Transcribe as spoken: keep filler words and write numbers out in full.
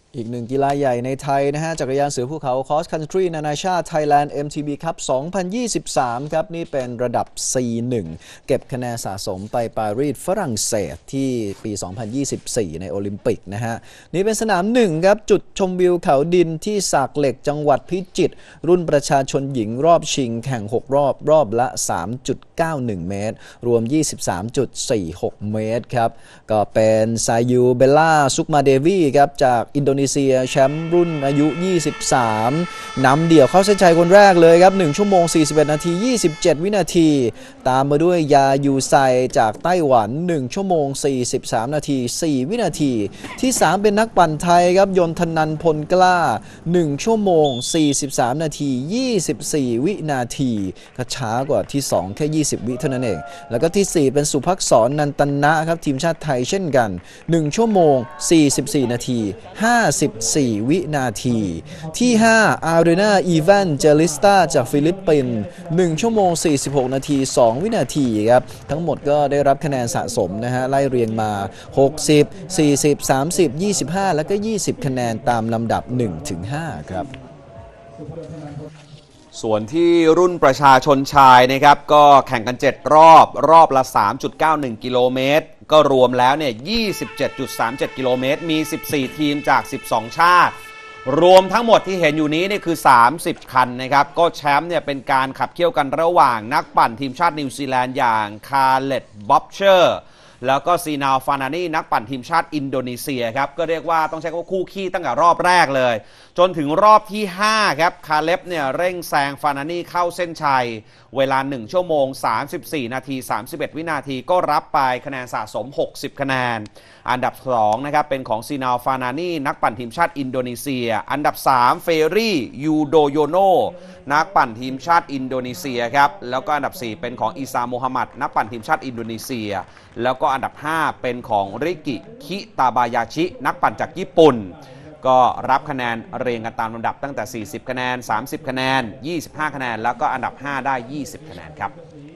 อีกหนึ่งกีฬาใหญ่ในไทยนะฮะจักรยานเสือภูเขา Cross Country นานาชาติ Thailand เอ็ม ที บี Cup สองพันยี่สิบสาม ครับนี่เป็นระดับ ซี หนึ่ง เก็บคะแนนสะสมไปปารีสฝรั่งเศสที่ปี สองพันยี่สิบสี่ ในโอลิมปิกนะฮะนี่เป็นสนามหนึ่งครับจุดชมวิวเขาดินที่สากเหล็กจังหวัดพิจิตรรุ่นประชาชนหญิงรอบชิงแข่งหกรอบรอบละ สามจุดเก้าหนึ่ง เมตรรวม ยี่สิบสามจุดสี่หก เมตรครับก็เป็นซายูเบลล่าซุกมาเดวีครับจากอินโดนีเซียแชมป์รุ่นอายุยี่สิบสามนำเดี่ยวเข้าเส้นชัยคนแรกเลยครับหนึ่งชั่วโมงสี่สิบเอ็ดนาทียี่สิบเจ็ดวินาทีตามมาด้วยยายูไซจากไต้หวันหนึ่งชั่วโมงสี่สิบสามนาทีสี่วินาทีที่สามเป็นนักปั่นไทยครับยนทนันท์พลกล้าหนึ่งชั่วโมงสี่สิบสามนาทียี่สิบสี่วินาทีก็ช้ากว่าที่สองแค่ยี่สิบวิเท่านั้นเองแล้วก็ที่สี่เป็นสุภักษรนันตนะครับทีมชาติไทยเช่นกันหนึ่งชั่วโมงสี่สิบสี่นาทีห้าสิบสี่วินาทีที่ห้าอารีนาอีแวนเจลิสตาจากฟิลิปปินส์หนึ่งชั่วโมงสี่สิบหกนาทีสองวินาทีครับทั้งหมดก็ได้รับคะแนนสะสมนะฮะไล่เรียงมาหกสิบ สี่สิบ สามสิบ ยี่สิบห้าแล้วก็ยี่สิบคะแนนตามลำดับ หนึ่งถึงห้า ครับส่วนที่รุ่นประชาชนชายนะครับก็แข่งกันเจ็ดรอบรอบละ สามจุดเก้าหนึ่ง กิโลเมตรก็รวมแล้วเนี่ย ยี่สิบเจ็ดจุดสามเจ็ด กิโลเมตรมีสิบสี่ทีมจากสิบสองชาติรวมทั้งหมดที่เห็นอยู่นี้นี่คือสามสิบคันนะครับก็แชมป์เนี่ยเป็นการขับเคี่ยวกันระหว่างนักปั่นทีมชาตินิวซีแลนด์อย่างคาร์เล็ตบ็อบเชอร์แล้วก็ซีนาวฟานานีนักปั่นทีมชาติอินโดนีเซียครับก็เรียกว่าต้องใช้คำว่าคู่ขี้ตั้งแต่รอบแรกเลยจนถึงรอบที่ห้าครับคาเล็บเนี่ยเร่งแซงฟานานีเข้าเส้นชัยเวลาหนึ่งชั่วโมงสามสิบสี่นาทีสามสิบเอ็ดวินาทีก็รับไปคะแนนสะสมหกสิบคะแนนอันดับสองนะครับเป็นของซีนาวฟานานีนักปั่นทีมชาติอินโดนีเซียอันดับสามเฟรี่ยูโดโยโนนักปั่นทีมชาติอินโดนีเซียครับแล้วก็อันดับสี่เป็นของอิซาโมฮัมหมัดนักปั่นทีมชาติอินโดนีเซียแล้วก็อันดับห้าเป็นของริกิคิตาบายาชินักปั่นจากญี่ปุ่นก็รับคะแนนเรียงกันตามลำดับตั้งแต่สี่สิบคะแนนสามสิบคะแนนยี่สิบห้าคะแนนแล้วก็อันดับห้าได้ยี่สิบคะแนนครับ